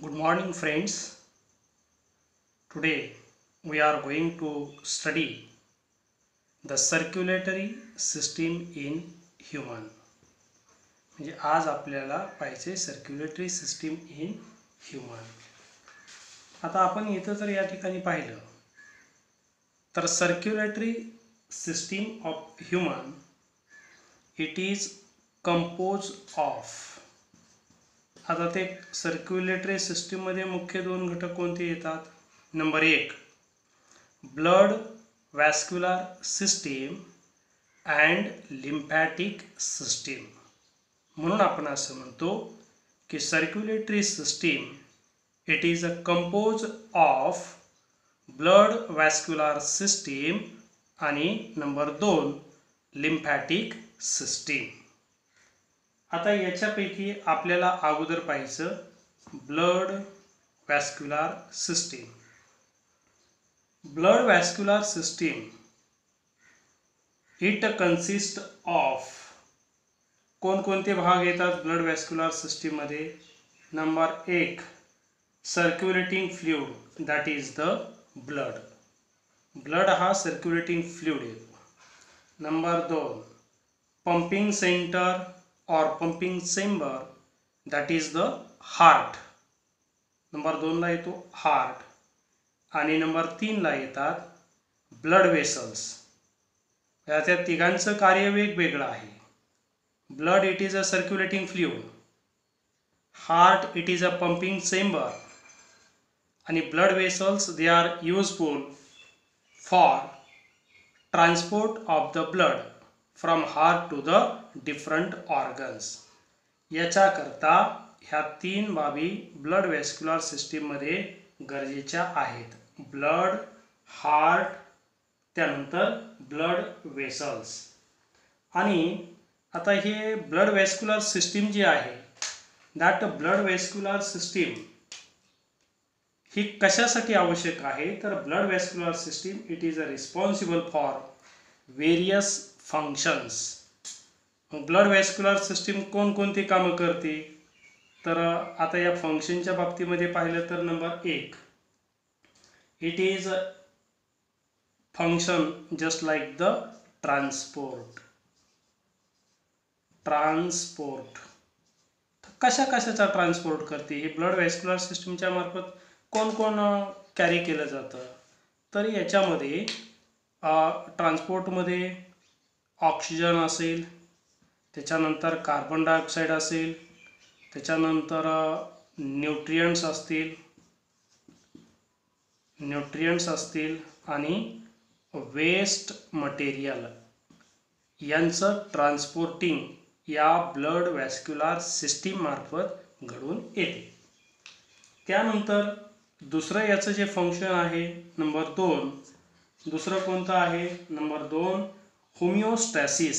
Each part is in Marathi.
Good morning, friends. Today we are going to study the circulatory system in human. म्हणजे आज आपल्याला पाहिजे सर्क्युलेटरी सिस्टीम इन ह्यूमन. आता आपण इथं जर या ठिकाणी पाहिलं तर circulatory system of human it is compose of. आता ते सर्क्युलेटरी सिस्टीममध्ये मुख्य दोन घटक कोणते येतात? Number 1 blood vascular system and lymphatic system. म्हणून आपण असं म्हणतो की circulatory system it is a compose of blood vascular system आणि नंबर 2 लिम्फॅटिक सिस्टीम. आता याच्यापैकी आपल्याला अगोदर पाहायचं blood vascular system. Blood vascular system it consist of कोणकोणते भाग येतात ब्लड वॅस्क्युलर सिस्टीम मध्ये? Number 1 circulating fluid that is the blood. Blood हा सर्क्युलेटिंग फ्लुइड येतो. Number 2 pumping centre or pumping chamber that is the heart. Number 2 ला येतो हार्ट. आणि नंबर 3 ला येतात ब्लड वेसल्स. याच्या तिघांचं कार्य वेगवेगळं आहे. Blood it is a circulating fluid, heart it is a pumping chamber आणि blood vessels they are useful for transport of the blood from heart to the different organs. याच्याकरता ह्या 3 बाबी ब्लड वॅस्क्युलर सिस्टीममध्ये गरजेच्या आहेत. ब्लड, हार्ट, त्यानंतर ब्लड वेसल्स. आणि आता हे ब्लड वॅस्क्युलर सिस्टीम जी आहे दॅट ब्लड वॅस्क्युलर सिस्टीम ही कशासाठी आवश्यक आहे? तर blood vascular system it is a responsible for various functions. Blood vascular system कोणकोणती कामं करते? तर आता या फंक्शनच्या बाबतीमध्ये पाहिलं तर number 1 it is function just like the transport. कशाचा ट्रान्सपोर्ट करते? हे ब्लड वॅस्क्युलर सिस्टीमच्या मार्फत कोण कोण कॅरी केलं जातं? तर याच्यामध्ये ट्रान्सपोर्टमध्ये ऑक्सिजन असेल, त्याच्यानंतर कार्बन डायऑक्साईड असेल, त्याच्यानंतर न्यूट्रियंट्स असतील आणि वेस्ट मटेरियल यांचं ट्रान्सपोर्टिंग या ब्लड वॅस्क्युलर सिस्टीम मार्फत घडून येते. त्यानंतर दुसरं याचं जे फंक्शन आहे नंबर 2 दुसरं कोणतं आहे? Number 2 homeostasis.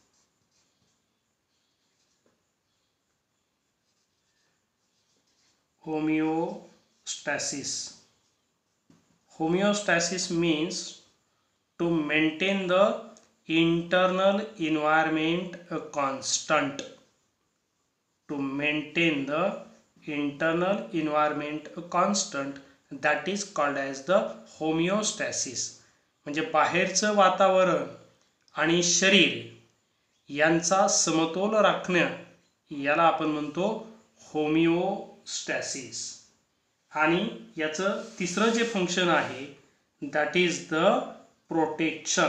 Homeostasis means to maintain the internal environment constant. To maintain the internal environment constant that is called as the homeostasis. म्हणजे बाहेरचं वातावरण आणि शरीर यांचा समतोल राखणे याला आपण म्हणतो होमिओस्टॅसिस. आणि याचं तिसरं जे फंक्शन आहे that is the protection.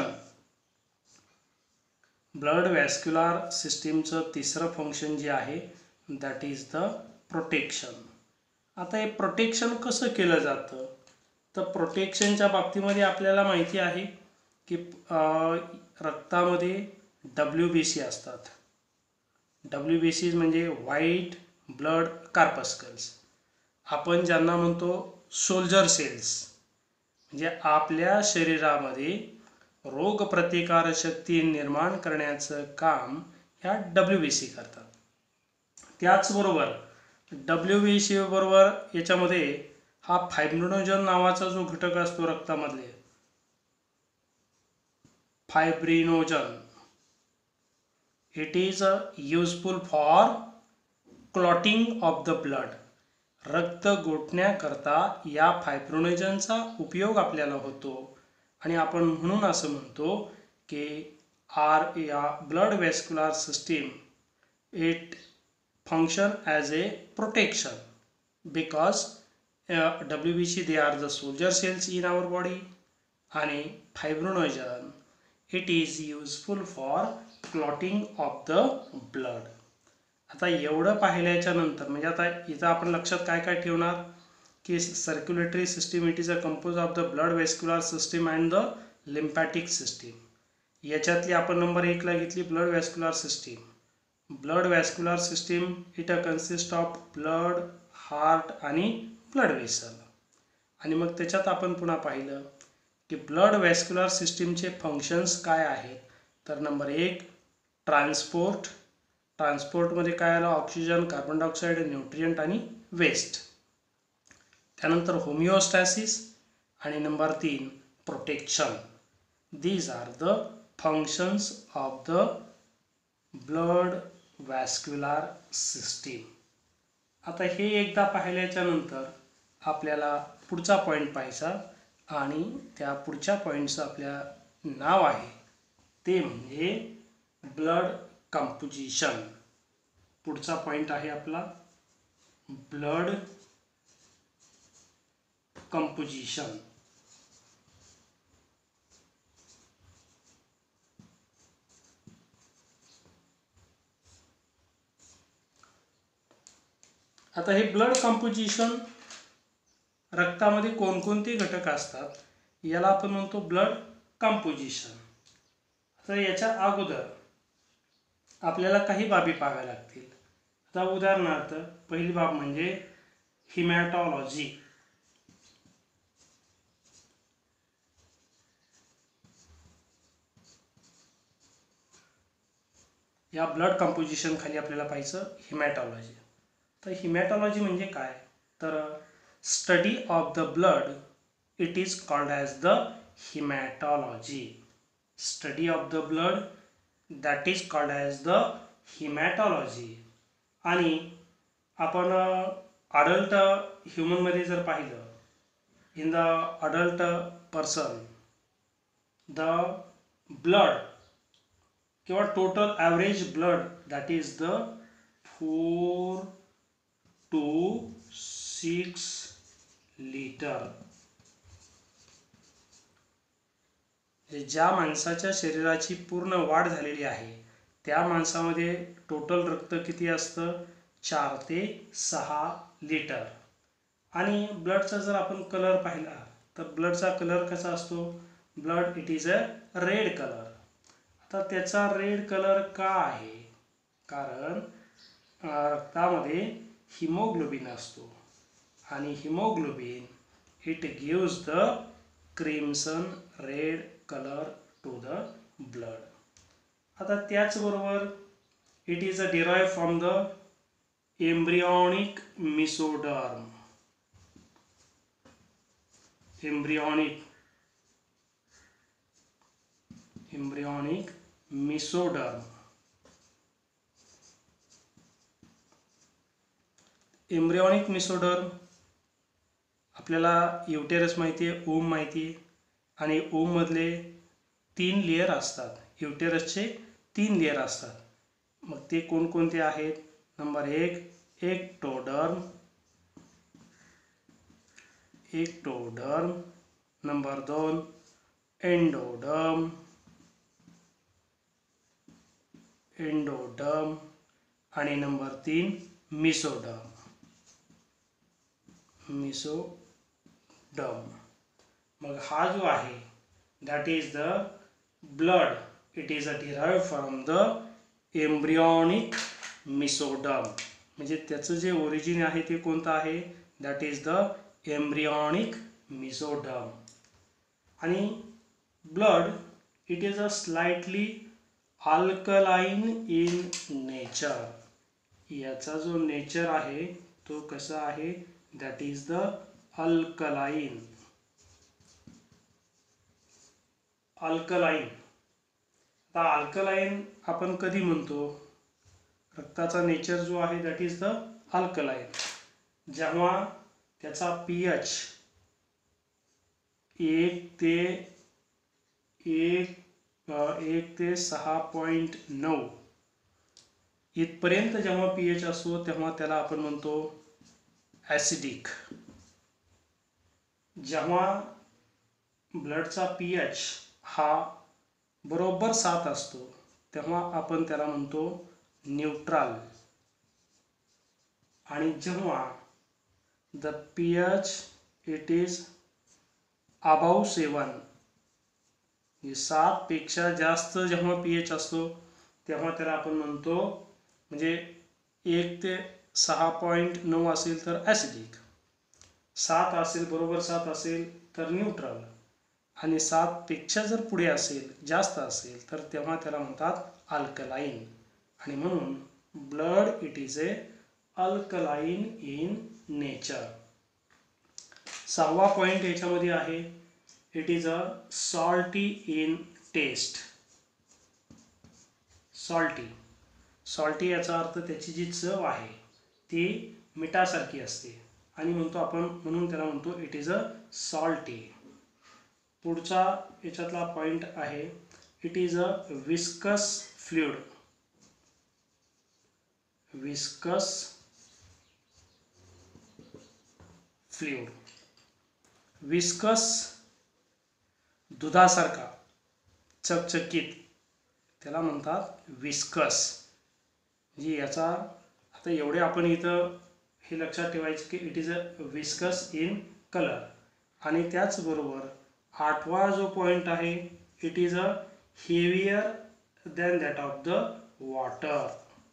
Blood vascular सिस्टीमचं तिसरं फंक्शन जे आहे दॅट इज द प्रोटेक्शन. आता हे प्रोटेक्शन कसं केलं जातं? तर प्रोटेक्शनच्या बाबतीमध्ये आपल्याला माहिती आहे की रक्तामध्ये WBC असतात. WBC म्हणजे व्हाईट ब्लड कार्पस्कल्स. आपण ज्यांना म्हणतो सोल्जर सेल्स, म्हणजे आपल्या शरीरामध्ये रोगप्रतिकारशक्ती निर्माण करण्याचं काम ह्या WBC करतात. त्याचबरोबर WBC बरोबर याच्यामध्ये हा फायब्रिनोजन नावाचा जो घटक असतो रक्तामधले, fibrinogen it is useful for clotting of the blood. रक्त गोठण्याकरता या फायब्रोनेजनचा उपयोग आपल्याला होतो आणि आपण म्हणून असं म्हणतो की या blood vascular system it function as a protection because WBC they are the soldier cells in our body आणि fibrinogen it is useful for clotting of the blood. आता एवढं पाहिल्याच्या नंतर म्हणजे आता इथं आपण लक्षात काय काय ठेवणार की circulatory system it is a compose of the blood vascular system and the lymphatic system. याच्यातली आपण नंबर 1 ला घेतली blood vascular system. Blood vascular system it consist of blood, heart आणि ब्लड वेसल. आणि मग त्याच्यात आपण पुन्हा पाहिलं की ब्लड व्हॅस्क्युलर सिस्टीमचे फंक्शन्स काय आहेत. तर नंबर 1 ट्रान्सपोर्ट. ट्रान्सपोर्टमध्ये काय आलं ऑक्सिजन, कार्बन डायऑक्साईड, न्यूट्रियंट आणि वेस्ट. त्यानंतर होमिओस्टॅसिस आणि number 3 protection. These are the functions of the blood vascular system. आता हे एकदा पाहिल्याच्या नंतर आपल्याला पुढचा पॉईंट पाहायचा आणि त्या पुढच्या पॉईंटचं आपल्या नाव आहे ते म्हणजे ब्लड कंपोजिशन. पुढचा पॉईंट आहे आपला ब्लड कंपोजिशन. आता हे ब्लड कंपोजिशन रक्तामध्ये कोणकोणते घटक असतात याला आपण म्हणतो ब्लड कंपोजिशन. तर याच्या अगोदर आपल्याला काही बाबी पाहाव्या लागतील. आता उदाहरणार्थ पहिली बाब म्हणजे हिमॅटॉलॉजी. या ब्लड कंपोजिशन खाली आपल्याला पाहायचं हिमॅटॉलॉजी. तर हिमॅटॉलॉजी म्हणजे काय तर study of the blood it is called as the haematology. Study of the blood that is called as the haematology. आणि आपण अडल्ट ह्युमनमध्ये जर पाहिलं in the adult person the blood किंवा total average blood that is the 4 to 6 litre. ज्या माणसाच्या शरीराची पूर्ण वाढ झालेली आहे त्या माणसामध्ये टोटल रक्त किती असतं 4 ते 6 लिटर. आणि ब्लडचा जर आपण कलर पाहिला तर ब्लडचा कलर कसा असतो blood it is a red colour. आता त्याचा रेड कलर का आहे कारण रक्तामध्ये हिमोग्लोबिन असतो आणि haemoglobin it gives the crimson red colour to the blood. आता त्याचबरोबर it is a derive from the embryonic mesoderm. Embryonic mesoderm. Embryonic mesoderm आपल्याला युटेरस माहिती आहे, ओम माहिती आहे आणि ओममधले 3 लेयर असतात. युटेरसचे 3 लेयर असतात. मग ते कोणकोणते आहेत नंबर 1 एक्टोडर्म. Number 2 endoderm. आणि नंबर 3 मिसोडर्म. मग हा जो आहे that is the blood it is a derive from the embryonic mesoderm. म्हणजे त्याचं जे ओरिजिन आहे ते कोणतं आहे that is the embryonic mesoderm. आणि blood it is a slightly alkaline in nature. याचा जो नेचर आहे तो कसा आहे दॅट इज द अल्कलाइन. आता अल्कलाइन आपण कधी म्हणतो रक्ताचा नेचर जो आहे दॅट इज द अल्कलाइन. जेव्हा त्याचा pH 1 ते 6.9 इथपर्यंत जेव्हा pH असतो तेव्हा त्याला आपण म्हणतो ॲसिडिक. जेव्हा ब्लडचा pH हा बरोबर 7 असतो तेव्हा आपण त्याला म्हणतो न्यूट्रल. आणि जेव्हा the pH it is above 7 7 पेक्षा जास्त जेव्हा pH असतो तेव्हा त्याला आपण म्हणतो, म्हणजे 1 ते 6.9 असेल तर ॲसिडिक, 7 असेल बरोबर 7 असेल तर न्यूट्रल, आणि 7 पेक्षा जर पुढे असेल जास्त असेल तर तेव्हा त्याला म्हणतात अल्कलाइन. आणि म्हणून blood it is a alkaline in nature. 6वा पॉइंट याच्यामध्ये आहे, it is a salty in taste. Salty याचा अर्थ त्याची जी चव आहे ती मिठासारखी असते, आणि म्हणून त्याला म्हणतो इट इज अ सॉल्टी. पुढचा याच्यातला पॉइंट आहे, it is a viscous fluid. Viscous दुधासारखा चकचकीत, त्याला म्हणतात विस्कस. म्हणजे याचा आता एवढे आपण इथं हे लक्षात ठेवायचे की it is a viscous in colour. आणि त्याचबरोबर 8वा जो पॉइंट आहे, it is a heavier than that of the water.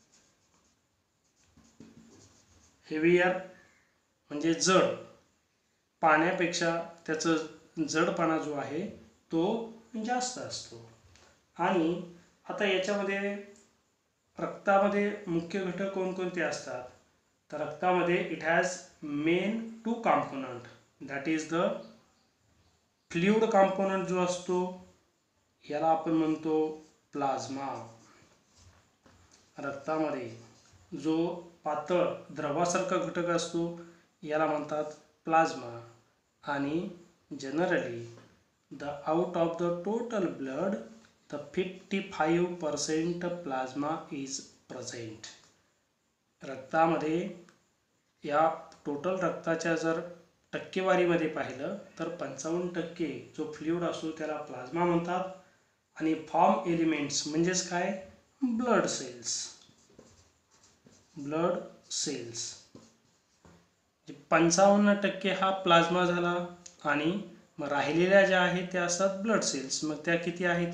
Heavier म्हणजे जड, पाण्यापेक्षा त्याचं जडपणा जो आहे तो जास्त असतो. आणि आता याच्यामध्ये रक्तामध्ये मुख्य घटक कोणकोणते असतात, तर रक्तामध्ये it has main 2 component, that is the fluid component जो असतो याला आपण म्हणतो प्लाझ्मा. रक्तामध्ये जो पातळ द्रवासारखा घटक असतो याला म्हणतात प्लाझ्मा. आणि generally the out of the total blood the 55% plasma is present. रक्तामध्ये या टोटल रक्ताच्या जर टक्केवारीमध्ये पाहिलं तर 55% जो फ्लुइड असतो त्याला प्लाझ्मा म्हणतात. आणि फॉर्म एलिमेंट्स म्हणजेच काय, ब्लड सेल्स 55% हा प्लाझ्मा झाला. आणि मग राहिलेल्या ज्या आहेत त्या असतात ब्लड सेल्स. मग त्या किती आहेत,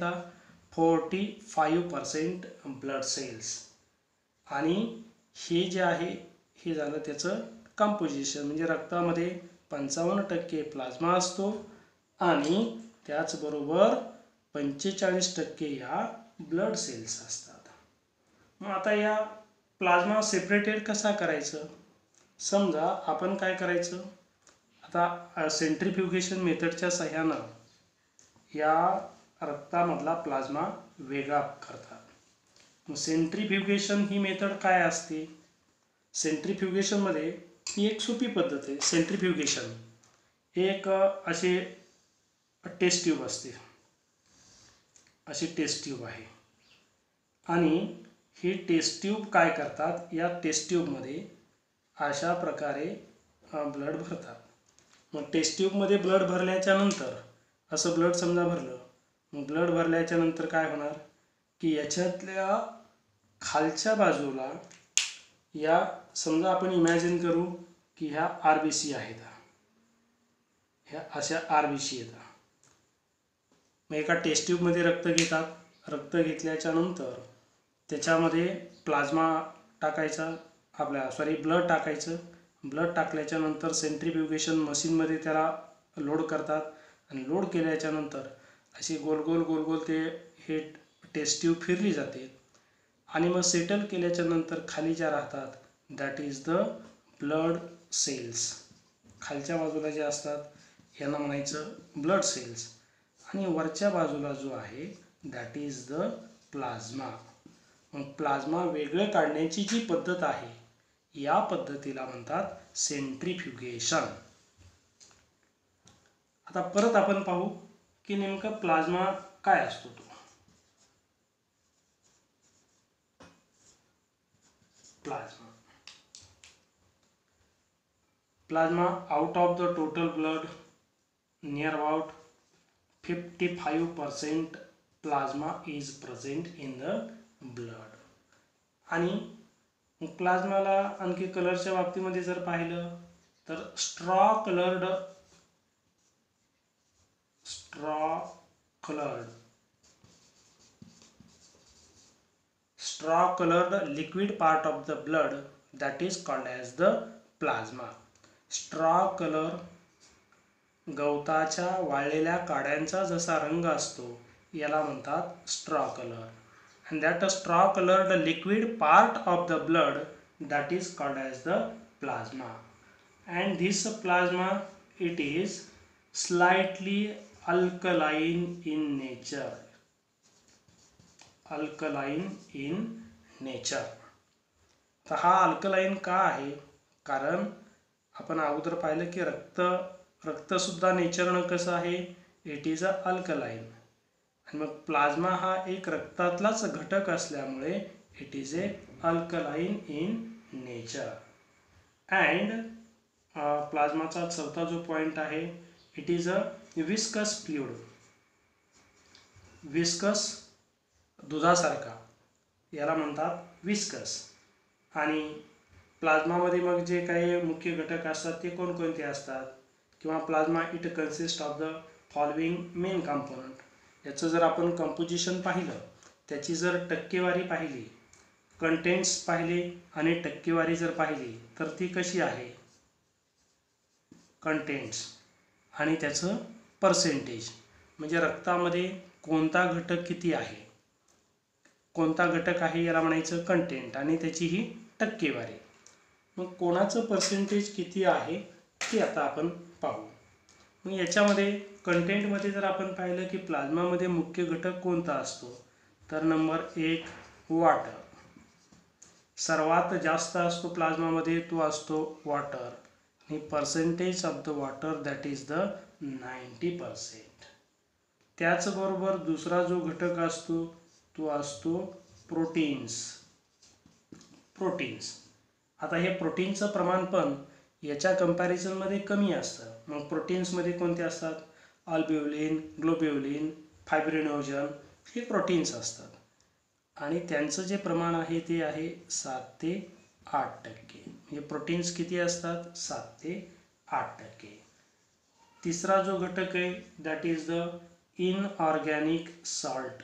45% ब्लड सेल्स. आणि हे जे आहे हे झालं त्याचं कंपोजिशन, म्हणजे रक्तामध्ये 55% प्लाझ्मा असतो आणि त्याचबरोबर 45% या ब्लड सेल्स असतात. मग आता या प्लाझ्मा सेपरेटेड कसा करायचं, समजा आपण काय करायचं, आता सेंट्रीफ्युगेशन मेथडच्या सहाय्यानं या रक्तामधला प्लाझ्मा वेगळा करतात. मग सेंट्रीफ्युगेशन ही मेथड काय असते, सेंट्रीफ्युगेशनमध्ये ही एक सोपी पद्धत आहे. सेंट्रीफ्युगेशन एक अशी टेस्ट ट्यूब असते, अशी टेस्ट ट्यूब आहे. आणि ही टेस्ट ट्यूब काय करतात, या टेस्ट ट्यूबमध्ये अशा प्रकारे ब्लड भरतात. मग टेस्ट ट्यूबमध्ये ब्लड भरल्याच्या नंतर असं ब्लड समजा भरलं, मग ब्लड भरल्याच्या नंतर काय होणार की याच्यातल्या खालच्या बाजूला या समजा आपण इमॅजिन करू की ह्या RBC आहेत, ह्या अशा RBC येतात. मग एका टेस्ट ट्यूबमध्ये रक्त घेतात, रक्त घेतल्याच्या नंतर त्याच्यामध्ये प्लाझ्मा टाकायचा, ब्लड टाकायचं. ब्लड टाकल्याच्या नंतर सेंट्रीफ्युगेशन मशीनमध्ये त्याला लोड करतात आणि लोड केल्याच्या नंतर अशी गोल गोल ते हे टेस्ट ट्यूब फिरली जाते. आणि मग सेटल केल्याच्या नंतर खाली ज्या राहतात that is the blood cells. खालच्या बाजूला जे असतात यांना म्हणायचं ब्लड सेल्स. आणि वरच्या बाजूला जो आहे दॅट इज द प्लाझ्मा. मग प्लाझ्मा वेगळं काढण्याची जी पद्धत आहे या पद्धतीला म्हणतात सेंट्रीफ्युगेशन. आता परत आपण पाहू की नेमका प्लाझ्मा काय असतो. तो plasma out of the total blood near about 55% plasma is present in the blood. आणि प्लाझ्माला आणखी कलरच्या बाबतीमध्ये जर पाहिलं तर straw colored liquid part of the blood that is called as the plasma. Straw colour गवताच्या वाळलेल्या काड्यांचा जसा रंग असतो याला म्हणतात straw colour. and that a straw colored liquid part of the blood that is called as the plasma. And this plasma, it is slightly alkaline in nature. तर हा अल्कलाइन का आहे? कारण आपण अगोदर पाहिलं की रक्त सुद्धा नेचरनं कसं आहे, इट इज अ अल्कलाइन. आणि मग प्लाझ्मा हा एक रक्तातलाच घटक असल्यामुळे it is a alkaline in nature. And प्लाझ्माचा चौथा जो पॉइंट आहे, it is a viscous fluid. Viscous दुधासारखा याला म्हणतात विस्कस. आणि प्लाझ्मामध्ये मग जे काही मुख्य घटक असतात ते कोणकोणते असतात, किंवा plasma it consist of the following main component. याचं जर आपण कंपोजिशन पाहिलं, त्याची जर टक्केवारी पाहिली, कंटेंट्स पाहिले आणि टक्केवारी जर पाहिली तर ती कशी आहे, कंटेंट्स आणि त्याचं पर्सेंटेज, म्हणजे रक्तामध्ये कोणता घटक किती आहे, कोणता घटक आहे याला म्हणायचं कंटेंट, आणि त्याची ही टक्केवारी. मग कोणाचं पर्सेंटेज किती आहे ते आता आपण पाहू. मग याच्यामध्ये कंटेंटमध्ये जर आपण पाहिलं की प्लाझ्मामध्ये मुख्य घटक कोणता असतो, तर नंबर 1 वॉटर. सर्वात जास्त असतो प्लाझ्मामध्ये तो असतो वॉटर. आणि percentage of the water that is the 90%. त्याचबरोबर दुसरा जो घटक असतो तो असतो प्रोटीन्स. आता हे प्रोटीनचं प्रमाण पण याच्या कंपॅरिझनमध्ये कमी असतं. मग प्रोटीन्समध्ये कोणते असतात, अल्ब्युलिन, ग्लोब्युलिन, फायब्रिनोजन हे प्रोटीन्स असतात. आणि त्यांचं जे प्रमाण आहे ते आहे 7 ते 8%. म्हणजे प्रोटीन्स किती असतात, 7 ते 8%. तिसरा जो घटक आहे that is the inorganic salt.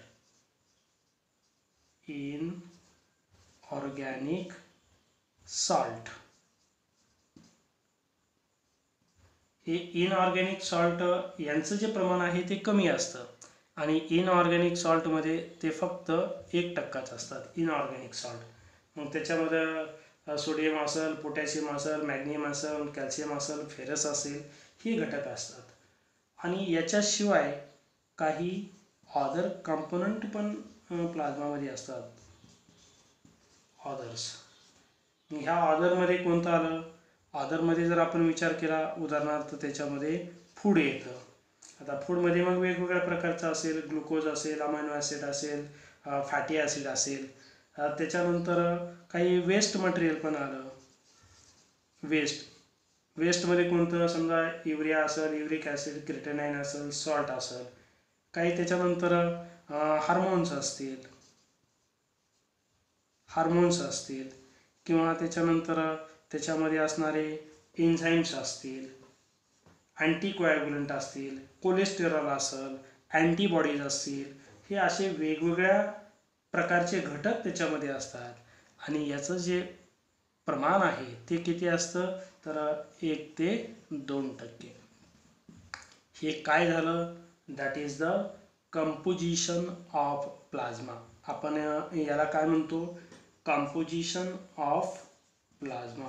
हे इनऑर्गॅनिक सॉल्ट यांचं जे प्रमाण आहे ते कमी असतं. आणि इनऑर्गॅनिक सॉल्टमध्ये ते फक्त 1%च असतात इनऑर्गॅनिक सॉल्ट. मग त्याच्यामध्ये सोडियम असेल, पोटॅशियम असेल, मॅग्नेशियम असेल, कॅल्शियम असेल, फेरस असेल, हे घटक असतात. आणि याच्याशिवाय काही अदर कंपोनंट पण प्लाझ्मामध्ये असतात, ऑदर्स. ह्या ऑदरमध्ये कोणतं आलं, ऑदरमध्ये जर आपण विचार केला, उदाहरणार्थ त्याच्यामध्ये फूड येतं. आता फूडमध्ये मग वेगवेगळ्या प्रकारचं असेल, ग्लुकोज असेल, अमायनो ॲसिड असेल, फॅटी ॲसिड असेल. त्याच्यानंतर काही वेस्ट मटेरियल पण आलं. वेस्टमध्ये कोणतं, समजा युरिया असेल, युरिक ॲसिड, क्रिएटिनाइन असेल, सॉल्ट असेल. काही त्याच्यानंतर हार्मोन्स असतील, किंवा त्याच्यानंतर त्याच्यामध्ये असणारे एन्झाईम्स असतील, अँटीकोॲग्युलंट असतील, कोलेस्टेरॉल असेल, अँटीबॉडीज असतील. हे असे वेगवेगळ्या प्रकारचे घटक त्याच्यामध्ये असतात. आणि याचं जे प्रमाण आहे ते किती असतं, तर 1 ते 2%. हे काय झालं, that is the composition of plasma. आपण याला काय म्हणतो, कंपोजिशन ऑफ प्लाझ्मा.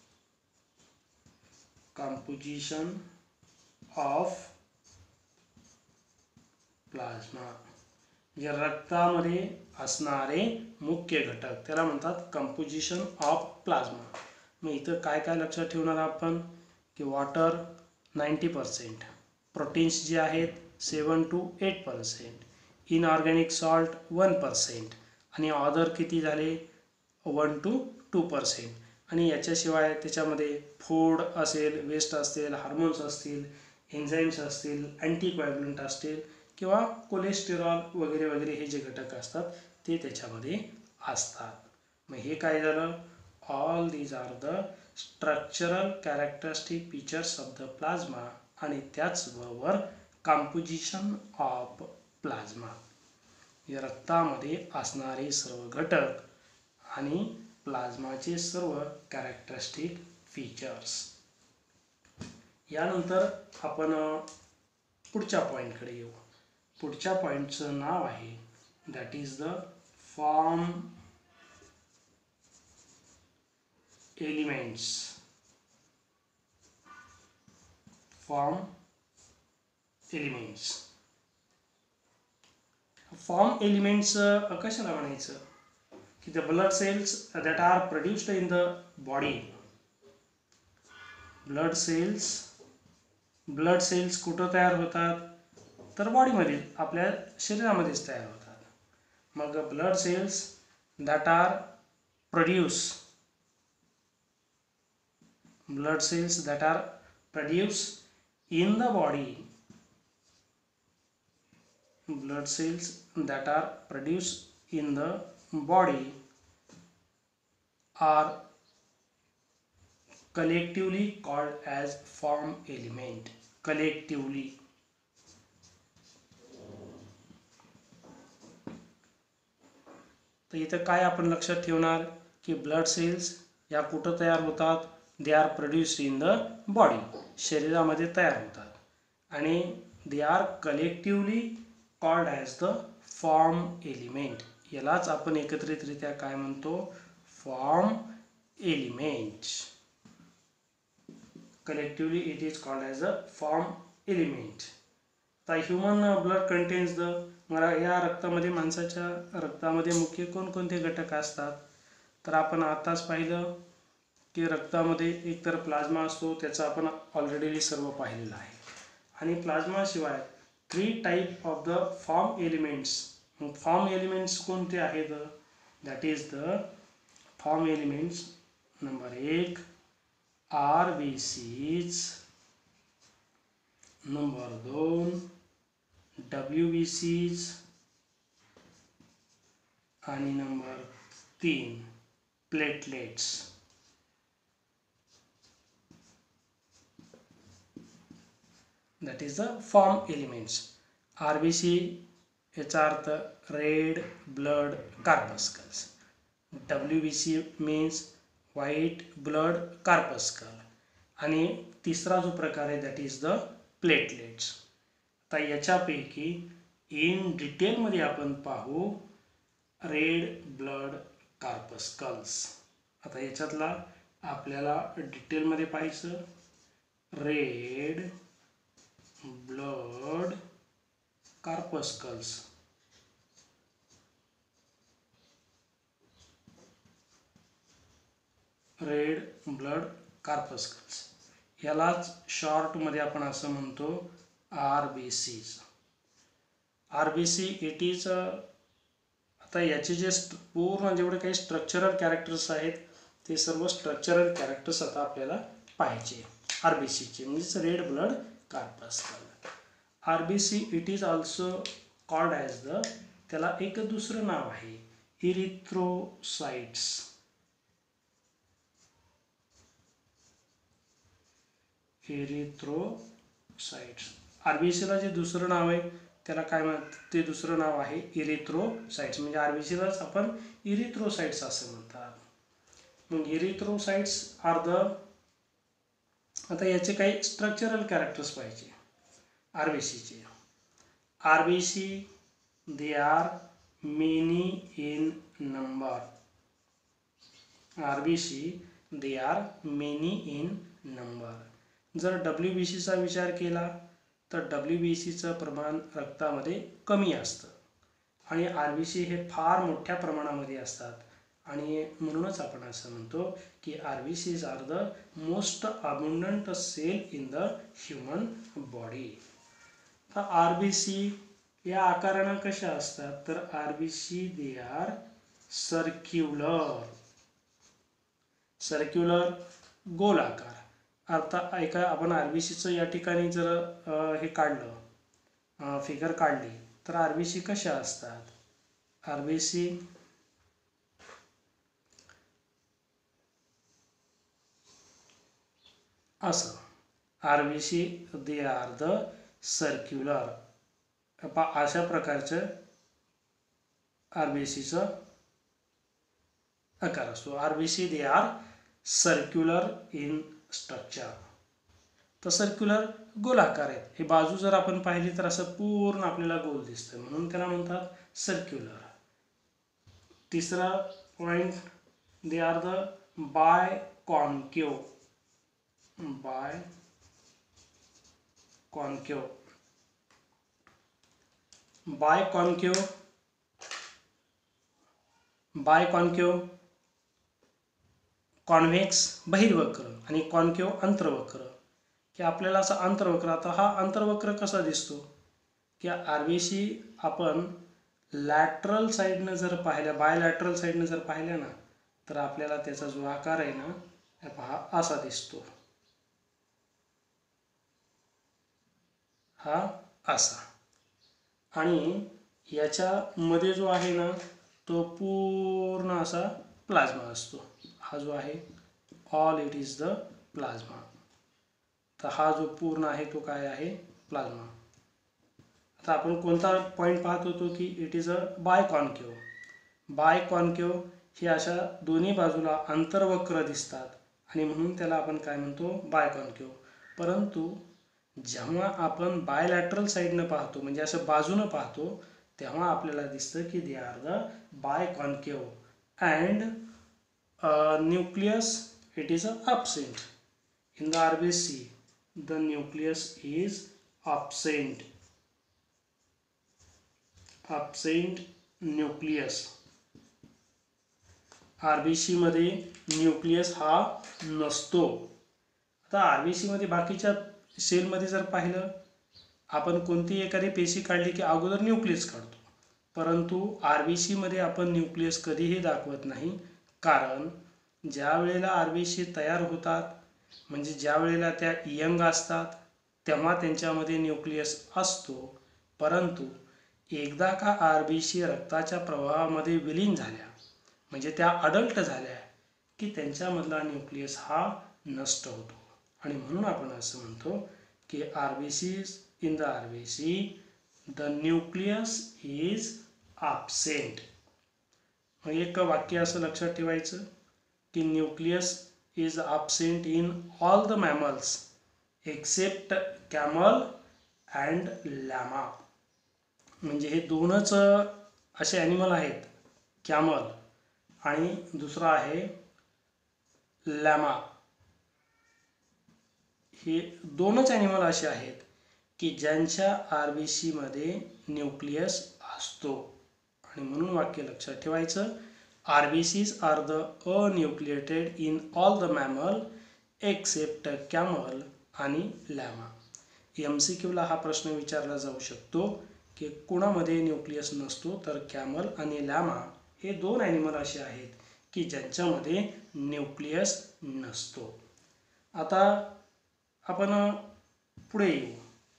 म्हणजे रक्तामध्ये असणारे मुख्य घटक त्याला म्हणतात कंपोजिशन ऑफ प्लाझ्मा. मग इथं काय काय लक्षात ठेवणार आपण की वॉटर 90%, प्रोटीन्स जे आहेत 7 to 8%, इनऑर्गॅनिक सॉल्ट 1% आणि अदर किती झाले 1 to 2%. आणि याच्याशिवाय त्याच्यामध्ये फूड असेल, वेस्ट असतील, हार्मोन्स असतील, एन्झाईम्स असतील, अँटीकोॲग्युलंट असतील किंवा कोलेस्टेरॉल वगैरे वगैरे हे जे घटक असतात ते त्याच्यामध्ये असतात. मग हे काय झालं, all these are the structural characteristic features of the plasma आणि त्याचबरोबर कंपोजिशन ऑफ प्लाझ्मा, या रक्तामध्ये असणारे सर्व घटक आणि प्लाझ्माचे सर्व कॅरेक्टरिस्टिक फीचर्स. यानंतर आपण पुढच्या पॉईंटकडे येऊ. पुढच्या पॉईंटचं नाव आहे that is the form elements. Form elements. Form elements कशाला म्हणायचं की the blood cells that are produced in the body. Blood cells कुठं तयार होतात तर बॉडीमध्ये, आपल्या शरीरामध्येच तयार होतात. मग blood cells that are produce in the body, blood cells that are produced in the body are collectively called as form element. collectively. तर इथं काय आपण लक्षात ठेवणार की ब्लड सेल्स या कुठं तयार होतात, they are produced in the body, शरीरामध्ये तयार होतात आणि they are collectively called as the form element. यालाच आपण एकत्रितरित्या काय म्हणतो, form element. Collectively it is called as a form element. आता ह्युमन ब्लड कंटेन्स द, मला या रक्तामध्ये, माणसाच्या रक्तामध्ये मुख्य कोणकोणते घटक असतात तर आपण आताच पाहिलं की रक्तामध्ये एकतर प्लाझ्मा असतो, त्याचं आपण ऑलरेडी सर्व पाहिलेलं आहे. आणि प्लाझ्माशिवाय 3 type of the form elements. Form elements कोणते आहेत, that is the form elements number 1 RBCs, number 2 WBCs आणि number 3 platelets. that is the form elements. RBC याचा अर्थ red blood corpuscles, WBC means white blood corpuscle आणि तिसरा जो प्रकार आहे दॅट इज द प्लेटलेट्स. आता याच्यापैकी इन डिटेलमध्ये आपण पाहू रेड ब्लड कार्पस्कल्स. आता याच्यातला आपल्याला डिटेलमध्ये पाहायचं red blood corpuscles. Red blood corpuscles यालाच शॉर्टमध्ये आपण असं म्हणतो RBCs. RBC इट इज, आता याचे जे पूर्ण जेवढे काही स्ट्रक्चरल कॅरेक्टर्स आहेत ते सर्व स्ट्रक्चरल कॅरेक्टर्स आता आपल्याला पाहिजे RBCचे, म्हणजेच red blood corpuscle. RBC it is also called as the, त्याला एक दुसरं नाव आहे इरिथ्रोसाइट्स. इरिथ्रोसाइट्स. RBCला जे दुसरं नाव आहे त्याला काय म्हणतात, ते दुसरं नाव आहे इरिथ्रोसाइट्स. म्हणजे RBCलाच आपण इरिथ्रोसाइट्स असं म्हणतात. मग इरिथ्रोसाइट्स आर द, आता याचे काही स्ट्रक्चरल कॅरेक्टर्स पाहिजे RBCचे. RBC they are many in number. RBC they are many in number. जर WBCचा विचार केला तर WBCचं प्रमाण रक्तामध्ये कमी असतं आणि RBC हे फार मोठ्या प्रमाणामध्ये असतात. आणि म्हणूनच आपण असं म्हणतो की RBCs are the most abundant cell in the human body. तर RBC या आकारानं कशा असतात, तर RBC they are circular, circular गोल आकार. आता ऐका, आपण RBCचं या ठिकाणी जर हे काढलं, फिगर काढली, तर RBC कशा असतात, RBC असं, RBC they are the circular, अशा प्रकारचं RBCचं आकार असतो. RBC they are circular in structure. तर सर्क्युलर गोलाकार आहेत. हे बाजू जर आपण पाहिली तर असं पूर्ण आपल्याला गोल दिसतं, म्हणून त्याला म्हणतात सर्क्युलर. तिसरा point, they are the biconcave, biconcave, biconcave, biconcave, convex बहिर्वक्र आणि कॉन्केव अंतर्वक्र. की आपल्याला असा अंतर्वक्र, आता हा अंतर्वक्र कसा दिसतो की RBC आपण लॅटरल साईडनं जर पाहिल्या, बायलॅटरल साईडनं जर पाहिल्या ना, तर आपल्याला त्याचा जो आकार आहे ना, हा असा दिसतो, हा असा. आणि याच्यामध्ये जो आहे ना, तो पूर्ण असा प्लाझ्मा असतो. हा जो आहे all it is the plasma. तर हा जो पूर्ण आहे तो काय आहे, प्लाझ्मा. आता आपण कोणता पॉईंट पाहत होतो की it is a biconcave. Biconcave हे अशा दोन्ही बाजूला अंतर्वक्र दिसतात आणि म्हणून त्याला आपण काय म्हणतो, बाय कॉन्केव. परंतु जेव्हा आपण बायलॅटरल साईडनं पाहतो, म्हणजे असं बाजूनं पाहतो, तेव्हा आपल्याला दिसतं की they are the biconcave and nucleus it is absent. In the RBC, the nucleus is absent. Absent nucleus. RBC मध्ये न्यूक्लियस हा नसतो. आता RBC मध्ये बाकीच्या सेलमध्ये जर पाहिलं, आपण कोणती एखादी पेशी काढली की अगोदर न्यूक्लियस काढतो, परंतु RBC मध्ये आपण न्यूक्लियस कधीही दाखवत नाही. कारण ज्या वेळेला RBC तयार होतात, म्हणजे ज्या वेळेला त्या यंग असतात, तेव्हा त्यांच्यामध्ये न्यूक्लियस असतो. परंतु एकदा का RBC रक्ताच्या प्रवाहामध्ये विलीन झाल्या, म्हणजे त्या अडल्ट झाल्या, की त्यांच्यामधला न्यूक्लियस हा नष्ट होतो. आणि म्हणून आपण असं म्हणतो की RBCs in the RBC the nucleus is absent. मग एक वाक्य असं लक्षात ठेवायचं की nucleus is absent in all the mammals except camel and llama. म्हणजे हे दोनच असे ॲनिमल आहेत, कॅमल आणि दुसरा आहे लॅमा. हे दोनच ॲनिमल असे आहेत की ज्यांच्या RBC मध्ये न्यूक्लियस असतो. आणि म्हणून वाक्य लक्षात ठेवायचं, RBCs are the anucleated in all the mammal except camel आणि llama. MCQला हा प्रश्न विचारला जाऊ शकतो की कोणामध्ये न्यूक्लियस नसतो, तर कॅमल आणि लॅमा हे दोन ॲनिमल असे आहेत की ज्यांच्यामध्ये न्यूक्लियस नसतो. आता आपण पुढे येऊ.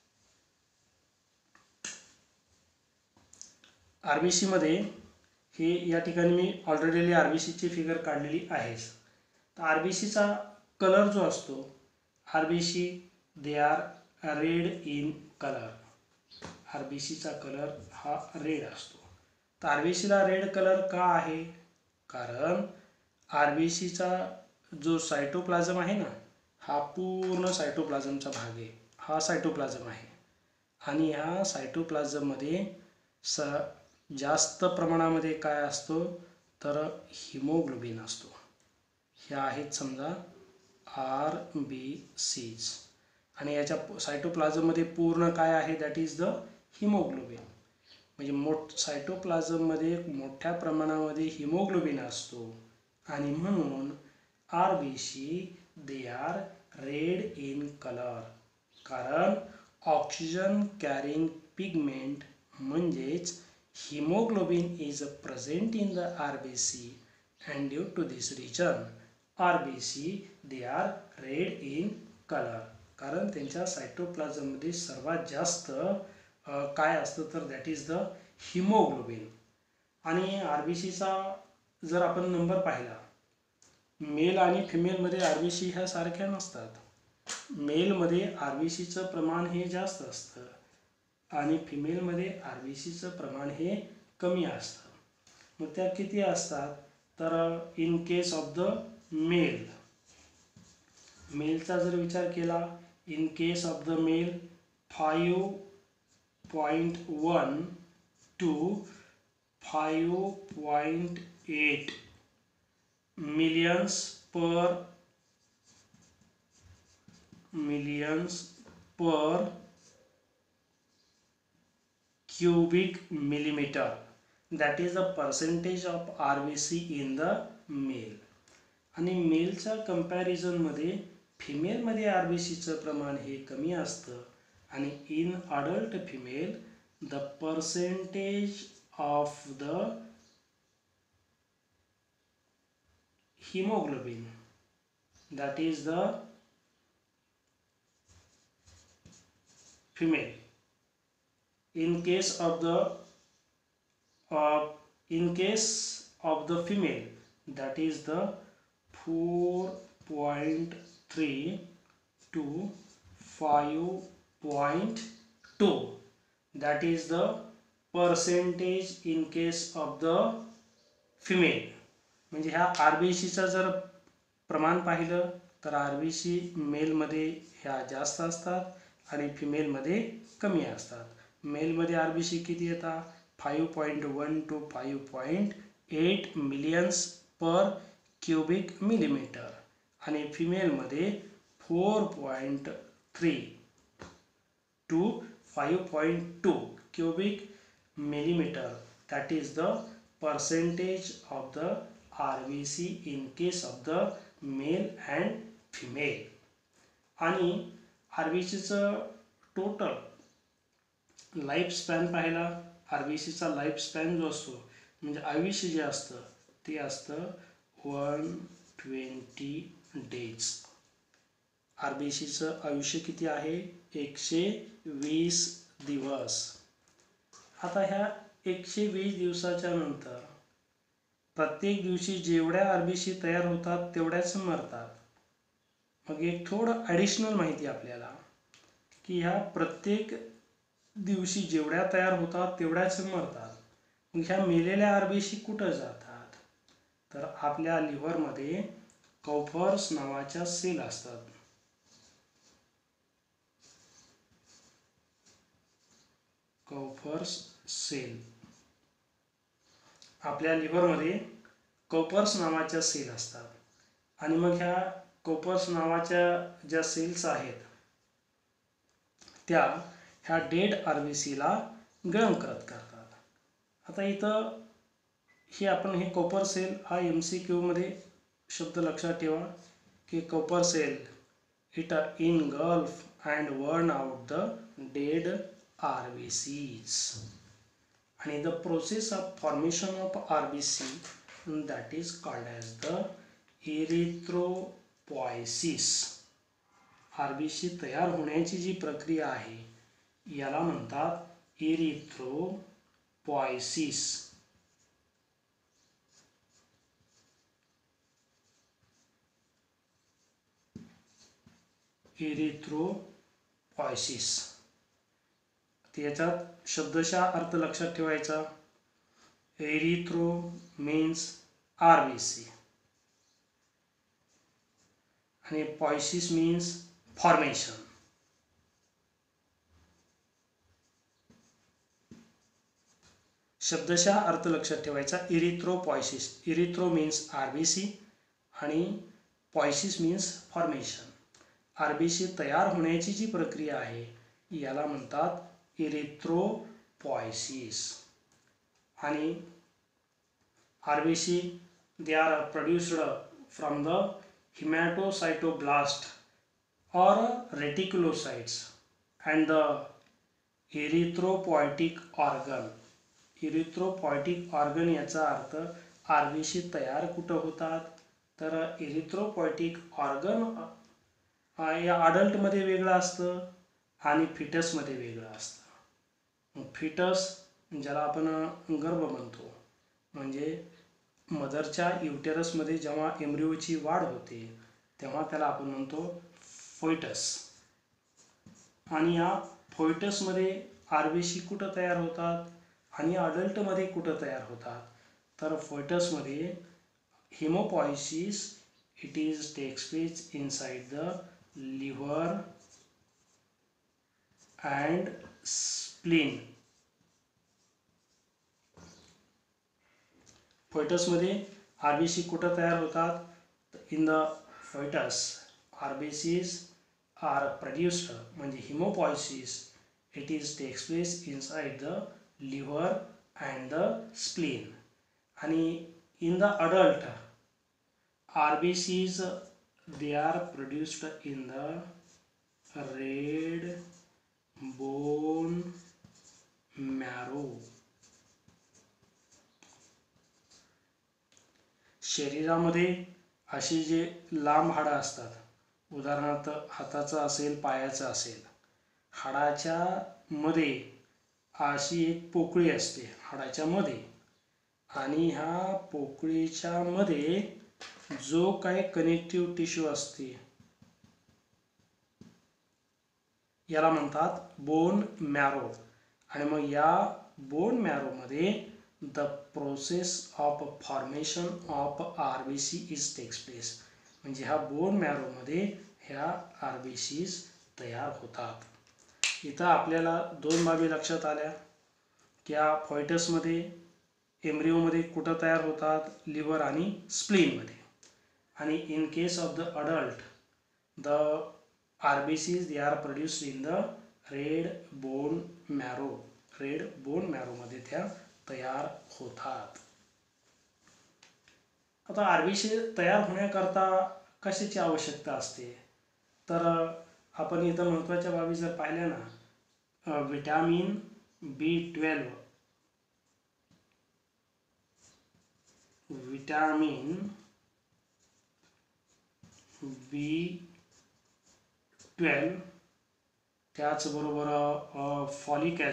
RBC मध्ये हे या ठिकाणी मी ऑलरेडी RBCची फिगर काढलेली आहेच. तर RBCचा कलर जो असतो, RBC they are red in colour. RBCचा कलर हा रेड असतो. तर RBCला रेड कलर का आहे, कारण RBCचा जो सायटोप्लाझम आहे ना, हा पूर्ण सायटोप्लाझमचा भाग आहे. हा सायटोप्लाझम आहे आणि ह्या सायटोप्लाझममध्ये जास्त प्रमाणामध्ये काय असतो, तर हिमोग्लोबिन असतो. ह्या आहेत समजा RBCs आणि याच्या सायटोप्लाझममध्ये पूर्ण काय आहे, दॅट इज द हिमोग्लोबिन. म्हणजे सायटोप्लाझममध्ये मोठ्या प्रमाणामध्ये हिमोग्लोबिन असतो आणि म्हणून RBC they are red in colour, कारण ऑक्सिजन कॅरिंग पिगमेंट म्हणजेच haemoglobin is present in the RBC and due to this reason RBC they are red in color, कारण त्यांच्या सायटोप्लाझममध्ये सर्वात जास्त काय असतं तर दॅट इज द हिमोग्लोबिन. आणि आरबीसीचा जर आपण नंबर पाहिला, मेल आणि फिमेलमध्ये आरबीसी ह्या सारख्या नसतात. मेलमध्ये आरबीसीचं प्रमाण हे जास्त असतं आणि फिमेलमध्ये आरबीसीचं प्रमाण हे कमी असतं. मग त्या किती असतात तर इन केस ऑफ द मेलचा जर विचार केला, in case of the male 5.1 to 5.8 millions per cubic millimeter, that is the percentage of RBC in the male. आणि मेलच्या कंपॅरिझनमध्ये फिमेलमध्ये आरबीसीचं प्रमाण हे कमी असतं आणि in adult female the percentage of the hemoglobin, that is the female, in case of the female that is the 4.3 to 5.2, that is the percentage in case of the female. म्हणजे ह्या आरबीसीचं जर प्रमाण पाहिलं तर आरबीसी मेलमध्ये ह्या जास्त असतात आणि फिमेलमध्ये कमी असतात. मेलमध्ये आरबीसी किती येतात 5.1 to 5.8 millions per cubic millimetre आणि फिमेलमध्ये 4.3 to 5.2 cubic millimeter, that is the percentage of the RBC in case of the male and female. आणि आरबीसीचं टोटल लाईफ स्पॅन पाहिला, आरबीसीचा लाईफ स्पॅन जो असतो म्हणजे आयुष्य जे असतं ते असतं 120 days. आरबीसीचं आयुष्य किती आहे 120 दिवस. आता ह्या 120 दिवसाच्या नंतर प्रत्येक दिवशी जेवढ्या आरबीसी तयार होतात तेवढ्याच मरतात. मग एक थोडं ॲडिशनल माहिती आपल्याला की ह्या प्रत्येक दिवशी जेवढ्या तयार होतात तेवढ्याच मरतात. मग ह्या मेलेल्या आरबीसी कुठं जातात तर आपल्या लिव्हरमध्ये कॉपर्स नावाच्या सेल असतात. कॉपर्स सेल, आपल्या लिव्हरमध्ये कॉपर्स नावाच्या सेल असतात आणि मग ह्या कॉपर्स नावाच्या ज्या सेल्स आहेत त्या ह्या डेड आरबीसीला गरम करतात. आता इथं आपण हे कॉपर सेल हा MCQ मध्ये शब्द लक्षात ठेवा की Kupffer cell it engulf and burn out the dead RBCs. आणि the process of formation of RBC that is called as the erythropoiesis. RBC तयार होण्याची जी प्रक्रिया आहे याला म्हणतात erythropoiesis. erythropoiesis त्याच्यात शब्दशः अर्थ लक्षात ठेवायचा. एरिथ्रो मीन्स आरबीसी आणि पॉयसिस मीन्स फॉर्मेशन. शब्दशः अर्थ लक्षात ठेवायचा. इरिथ्रोपॉयसिस, इरिथ्रो मीन्स आरबीसी आणि पॉयसिस मीन्स फॉर्मेशन. आरबीसी तयार होण्याची जी प्रक्रिया आहे याला म्हणतात इरिथ्रोपॉयसिस. आणि RBC they are produced from the hematocytoblast or reticulocytes and the erythropoietic organ. Erythropoietic organ याचा अर्थ RBC तयार कुठं होतात, तर इरिथ्रोपॉयटिक ऑर्गन या अडल्टमध्ये वेगळं असतं आणि फिटसमध्ये वेगळं असतं. फिटस ज्याला आपण गर्भ म्हणतो, म्हणजे मदरच्या युटेरसमध्ये जेव्हा एम्ब्रिओची वाढ होते तेव्हा त्याला आपण म्हणतो फोइटस. आणि या फोइटसमध्ये RBC कुठं तयार होतात आणि अडल्टमध्ये कुठं तयार होतात, तर फोइटसमध्ये haemopoiesis it is takes place inside the liver and spleen. फोइटसमध्ये RBC कुठं तयार होतात, in the foetus RBCs are produced, म्हणजे haemopoiesis it is takes place inside the liver and the spleen. आणि in the adult RBCs they are produced in the red bone marrow. शरीरामध्ये अशी जे लांब हाडं असतात, उदाहरणार्थ हाताचं असेल, पायाचं असेल, हाडाच्या मध्ये अशी एक पोकळी असते हाडाच्या मध्ये, आणि ह्या पोकळीच्या मध्ये जो काही कनेक्टिव्ह टिश्यू असते याला म्हणतात बोन मॅरो. आणि मग या बोन मॅरोमध्ये the process of formation of RBC is takes place, म्हणजे ह्या बोन मॅरोमध्ये ह्या RBCs तयार होतात. इथं आपल्याला दोन बाबी लक्षात आल्या की या फोइटसमध्ये एम्ब्रिओमध्ये कुठं तयार होतात, लिव्हर आणि स्प्लीनमध्ये. आणि in case of the adult the RBCs they are produced in the red bone marrow. Red bone मॅरोमध्ये त्या तयार होतात. आता RBC तयार होण्याकरता कशाची आवश्यकता असते, तर आपण इथं महत्त्वाच्या बाबी जर पाहिल्या ना, विटॅमिन B12, विटॅमिन B12, त्याचबरोबर फॉलिक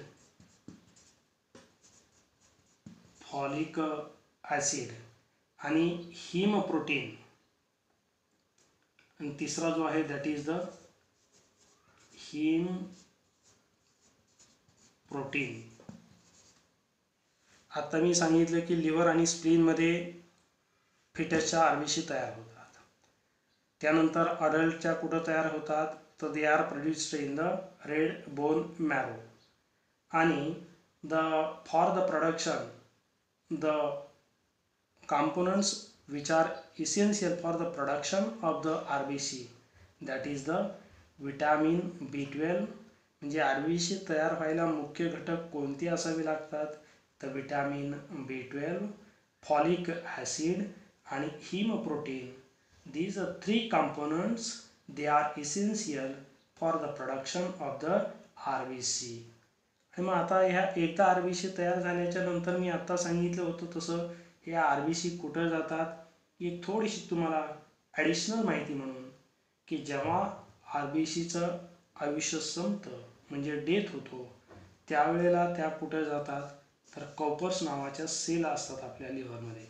ॲसिड आणि हीम प्रोटीन, आणि तिसरा जो आहे that is the haem protein. आता मी सांगितलं की लिव्हर आणि स्प्लीनमध्ये फिटसच्या RBC तयार होतात. त्यानंतर अडल्टच्या कुठं तयार होतात, तर they are produced in the red bone marrow. आणि for the production the components which are essential for the production of the RBC, that is the vitamin B12. म्हणजे RBC तयार व्हायला मुख्य घटक कोणते असावे लागतात, तर विटॅमिन B12, फॉलिक ॲसिड आणि haem protein. These are three components, they are essential for the production of the RBC. आणि मग आता ह्या एकदा RBC तयार झाल्याच्या नंतर मी आता सांगितलं होतं तसं हे RBC कुठं जातात, एक थोडीशी तुम्हाला ॲडिशनल माहिती म्हणून, की जेव्हा RBCचं आयुष्य संपतं म्हणजे डेथ होतो त्यावेळेला त्या कुठं जातात, तर कॉपर्स नावाच्या सेल असतात आपल्या लिव्हरमध्ये.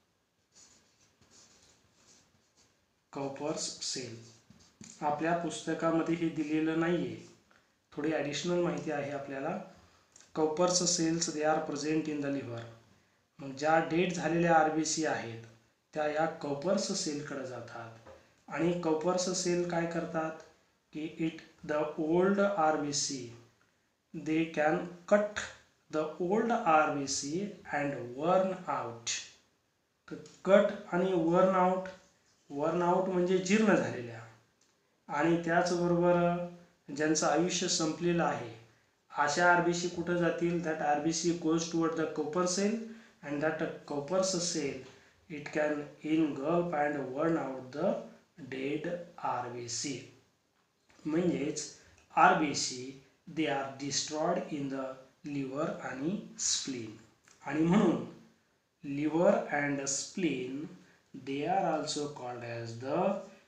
कॉपर्स सेल आपल्या पुस्तकामध्ये हे दिलेलं नाही आहे, थोडी ॲडिशनल माहिती आहे आपल्याला. Kupffer's cells they are present in the liver. मग ज्या डेट झालेल्या RBC आहेत त्या या कॉपर्स सेलकडे जातात, आणि कॉपर्स सेल काय करतात की the old RBC they can cut the old RBC and burn out. तर कट आणि वर्न आउट म्हणजे जीर्ण झालेल्या, आणि त्याचबरोबर ज्यांचं आयुष्य संपलेलं आहे अशा आरबीसी कुठं जातील? That RBC goes toward the Kupffer cell and that Kupffer's cell it can engulf and burn out the dead RBC. म्हणजेच RBC they are destroyed in the liver आणि स्प्लीन. आणि म्हणून liver and spleen they are also called as the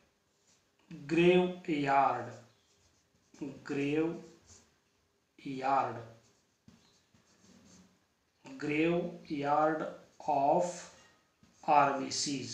graveyard of RBCs.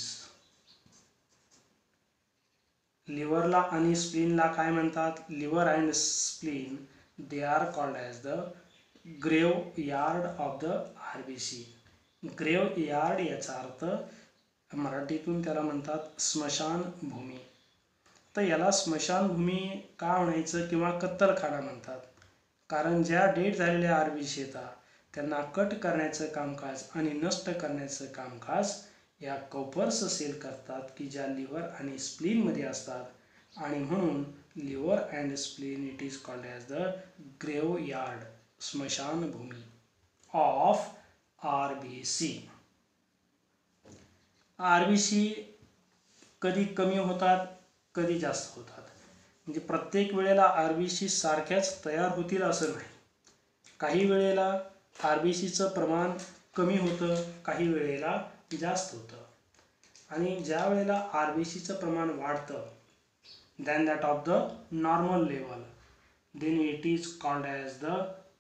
लिव्हरला आणि स्प्लीनला काय म्हणतात? Liver and spleen they are called as the graveyard of the RBC. Graveyard याचा अर्थ मराठीतून त्याला म्हणतात स्मशानभूमी. तर याला स्मशानभूमी का म्हणायचं किंवा कत्तलखाना म्हणतात? कारण ज्या डेड झालेल्या आरबीसी येतात त्यांना कट करण्याचं कामकाज आणि नष्ट करण्याचं कामकाज या कॉपर्स सेल करतात की ज्या लिव्हर आणि स्प्लीनमध्ये असतात. आणि म्हणून liver and spleen it is called as the graveyard, स्मशानभूमी ऑफ आरबीसी. आरबीसी कधी कमी होतात, कधी जास्त होतात. म्हणजे प्रत्येक वेळेला आरबीसी सारख्याच तयार होतील असं नाही. काही वेळेला आरबीसीचं प्रमाण कमी होतं, काही वेळेला जास्त होतं. आणि ज्या वेळेला आरबीसीचं प्रमाण वाढतं than that of the normal level then it is called as the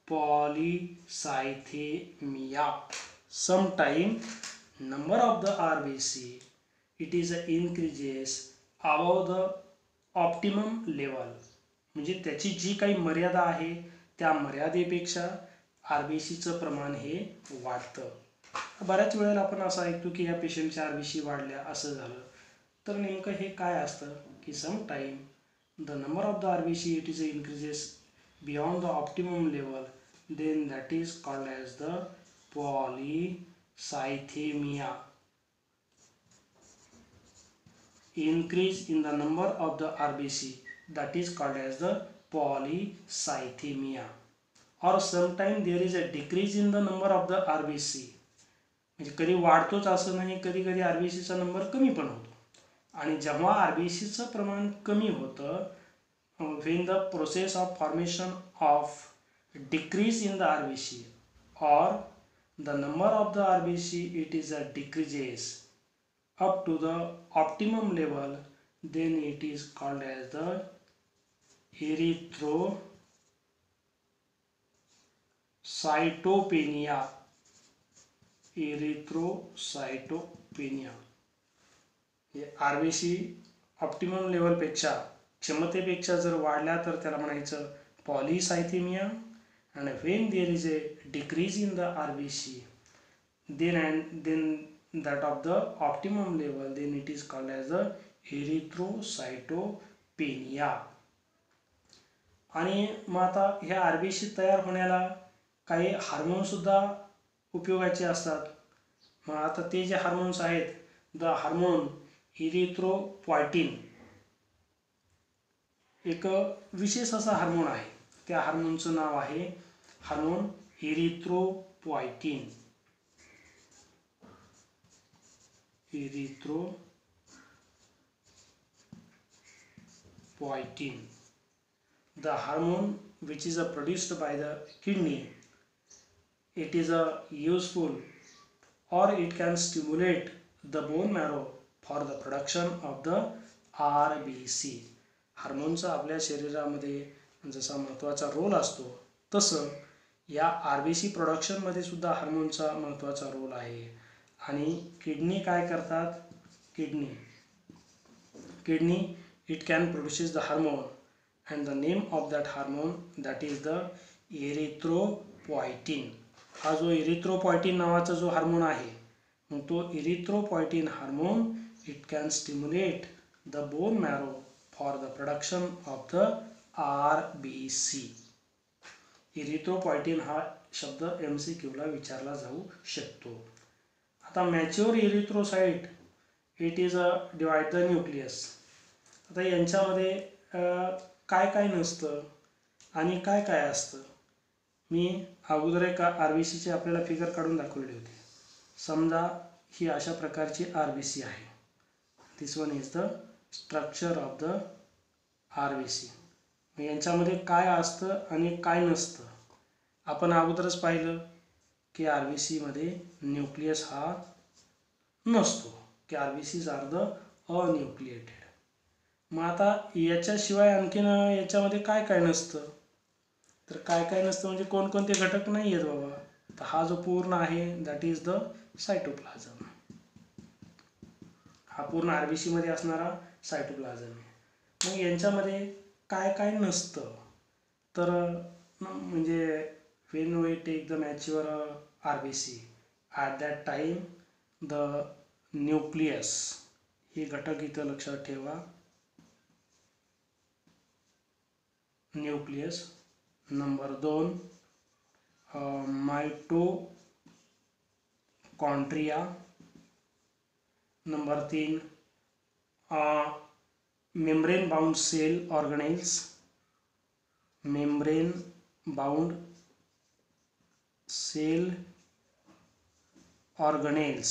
polycythemia. Sometime number of the RBC it is increases above the optimum level. म्हणजे त्याची जी काही मर्यादा आहे त्या मर्यादेपेक्षा आरबीसीचं प्रमाण हे वाढतं. बऱ्याच वेळेला आपण असं ऐकतो की या पेशंटच्या आरबीसी वाढल्या, असं झालं. तर नेमकं हे काय असतं की sometime the number of the RBC it is increases beyond the optimum level, then that is called as the polycythemia. Increase in the number of the RBC that is called as the polycythemia. Or sometimes there is a decrease in the number of the RBC. म्हणजे कधी वाढतोच असं नाही, कधी कधी आरबीसीचा नंबर कमी पण होतो. आणि जेव्हा आरबीसीचं प्रमाण कमी होतं when the process of formation of decrease in the RBC or the number of the RBC it is a decreases up to the optimum level, then it is called as the erythrocytopenia. RBC optimum लेवलपेक्षा, क्षमतेपेक्षा जर वाढल्या तर त्याला म्हणायचं polycythemia. And when there is a decrease in the RBC then that of the optimum level then it is called as the erythrocytopenia. आणि मग आता ह्या आरबीसी तयार होण्याला काही हार्मोन सुद्धा उपयोगाचे असतात. मग आता ते जे हार्मोन्स आहेत, द हार्मोन इरिथ्रोपॉयटिन एक विशेष असा हार्मोन आहे. त्या हार्मोनचं नाव आहे hormone erythropoietin. The hormone which is produced by the kidney, it is useful or it can stimulate the bone marrow for the production of the RBC. हार्मोनचा आपल्या शरीरामध्ये जसा महत्त्वाचा रोल असतो तसं या आरबीसी प्रोडक्शनमध्ये सुद्धा हार्मोनचा महत्त्वाचा रोल आहे. आणि किडनी काय करतात? Kidney it can produces the hormone and the name of that hormone that is the erythropoietin. हा जो erythropoietin नावाचा जो हार्मोन आहे, मग तो erythropoietin hormone it can stimulate the bone marrow for the production of the RBC. erythropoietin हा शब्द MCQ ला विचारला जाऊ शकतो. आता mature erythrocyte it is a divide the nucleus. आता यांच्यामध्ये काय काय नसतं आणि काय काय असतं मी अगोदर एक RBCचे आपल्याला फिगर काढून दाखवले होते. समजा ही अशा प्रकारची RBC आहे. This one is the structure of the RBC. यांच्यामध्ये काय असतं आणि काय नसतं आपण अगोदरच पाहिलं की RBC मध्ये न्यूक्लियस हा नसतो, की RBCs आर द अन्यूक्लिएटेड. मग आता याच्याशिवाय आणखीन याच्यामध्ये काय काय नसतं, तर काय काय नसतं म्हणजे कोणकोणते घटक नाही आहेत बाबा. तर हा जो पूर्ण आहे दॅट इज द सायटोप्लाझम. हा पूर्ण RBC मध्ये असणारा सायटोप्लाझम आहे. मग यांच्यामध्ये काय काय नसतं, तर म्हणजे when we take the mature RBC at that time the nucleus, हे घटक इथं लक्षात ठेवा. Nucleus. Number 2 mitochondria. Number 3 membrane bound cell organelles. Membrane bound cell organelles,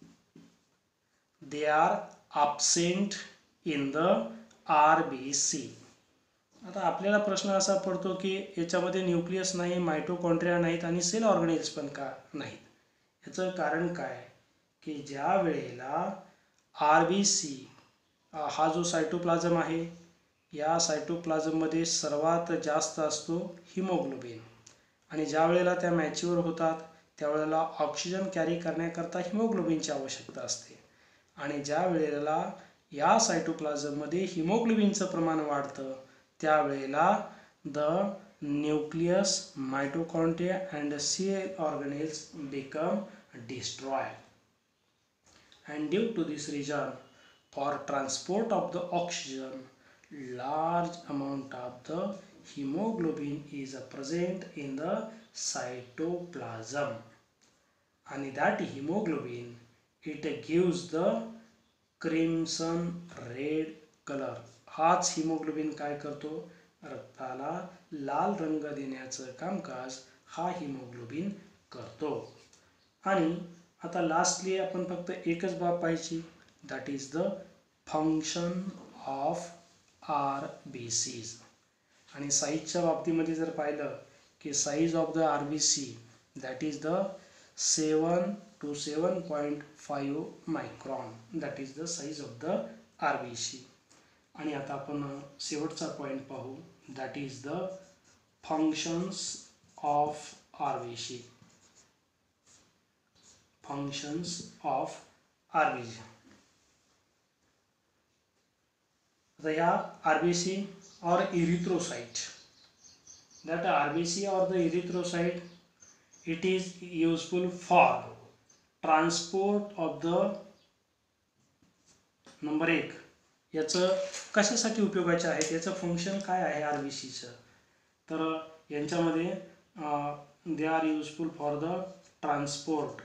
they are absent in the RBC. आता आपल्याला प्रश्न असा पडतो की याच्यामध्ये न्यूक्लियस नाही, मायटोकॉन्ड्रिया नाहीत आणि सेल ऑर्गेनेल्स पण का नाहीत. याचं कारण काय की ज्या वेळेला RBC हा जो सायटोप्लाझम आहे, या सायटोप्लाझममध्ये सर्वात जास्त असतो हिमोग्लोबिन, आणि ज्या वेळेला त्या मॅच्युअर होतात त्यावेळेला ऑक्सिजन कॅरी करण्याकरता हिमोग्लोबिनची आवश्यकता असते. आणि ज्या वेळेला या सायटोप्लाझममध्ये हिमोग्लोबिनचं प्रमाण वाढतं त्यावेळेला the nucleus, mitochondria and cell organelles become destroyed. And due to this reason, for transport of the oxygen, large amount of the hemoglobin is present in the cytoplasm. And that hemoglobin, it gives the crimson red color. हाच हिमोग्लोबिन काय करतो, रक्ताला लाल रंग देण्याचं कामकाज हा हिमोग्लोबिन करतो. आणि आता लास्टली आपण फक्त एकच बाब पाहिजे, that is the function of RBCs. आणि साईजच्या बाबतीमध्ये जर पाहिलं की size of the RBC that is the 7 to 7.5 micron, that is the size of the RBC. आणि आता आपण शेवटचा पॉईंट पाहू, that is the functions of RBC. Functions of RBC. The RBC or erythrocyte. That RBC or the erythrocyte, it is useful for transport of the number 1. याचं कशासाठी उपयोगाचे आहे, याचं फंक्शन काय आहे RBCचं, तर यांच्यामध्ये they are useful for the transport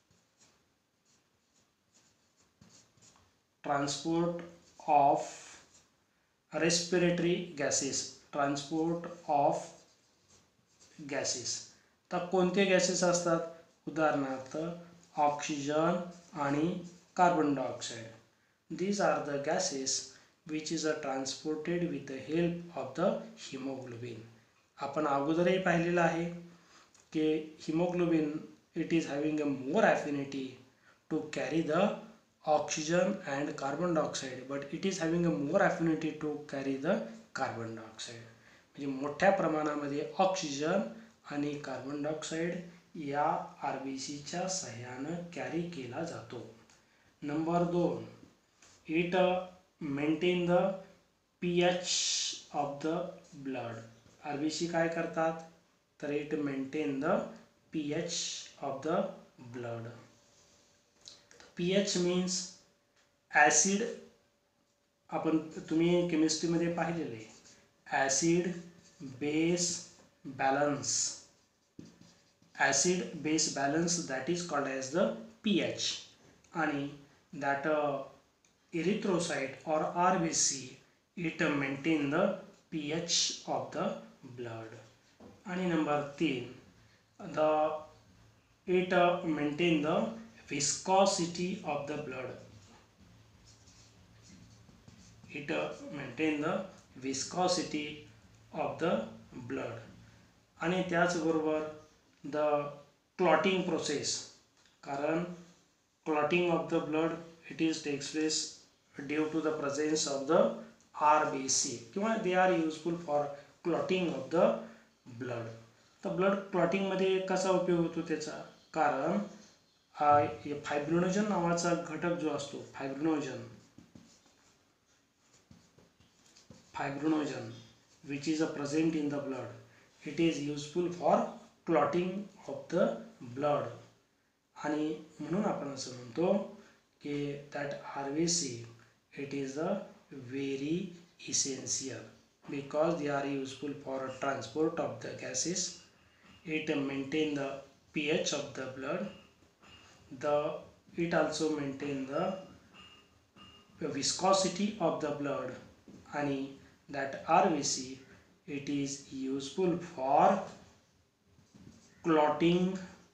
of respiratory gases. Transport of gases. तर कोणते गॅसेस असतात, उदाहरणार्थ ऑक्सिजन आणि carbon dioxide. these are the gases which is transported with the help of the hemoglobin. आपण अगोदरही पाहिलेलं आहे की hemoglobin it is having a more affinity to carry the oxygen and carbon dioxide, but it is having a more affinity to carry the carbon dioxide. म्हणजे मोठ्या प्रमाणामध्ये ऑक्सिजन आणि कार्बन डायऑक्साईड या RBCच्या सहाय्यानं कॅरी केला जातो. Number 2, it maintain the pH of the blood. RBC काय करतात, तर it maintain the pH of the blood. pH means acid. आपण तुम्ही केमिस्ट्रीमध्ये पाहिलेलं आहे, acid base balance. Acid base balance that is called as the pH. आणि दॅट erythrocyte or RBC it maintain the pH of the blood. आणि number 3 the it maintain the viscosity of the blood. It maintain the viscosity of the blood. आणि त्याचबरोबर द क्लॉटिंग प्रोसेस, कारण clotting of the blood it is takes place due to the presence of the RBC किंवा they are useful for clotting of the blood. तर ब्लड क्लॉटिंगमध्ये कसा उपयोग होतो त्याचा, कारण फायब्रिनोजन नावाचा घटक जो असतो, फायब्रिनोजन which is present in the blood, it is useful for clotting of the blood. आणि म्हणून आपण असं म्हणतो की that RBC it is a very essential because they are useful for transport of the gases. It maintain the pH of the blood. It also maintain the viscosity of the blood. आणि that RBC it is useful for clotting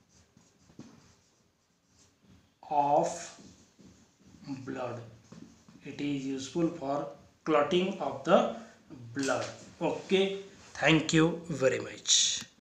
of blood. It is useful for clotting of the blood. Okay, thank you very much.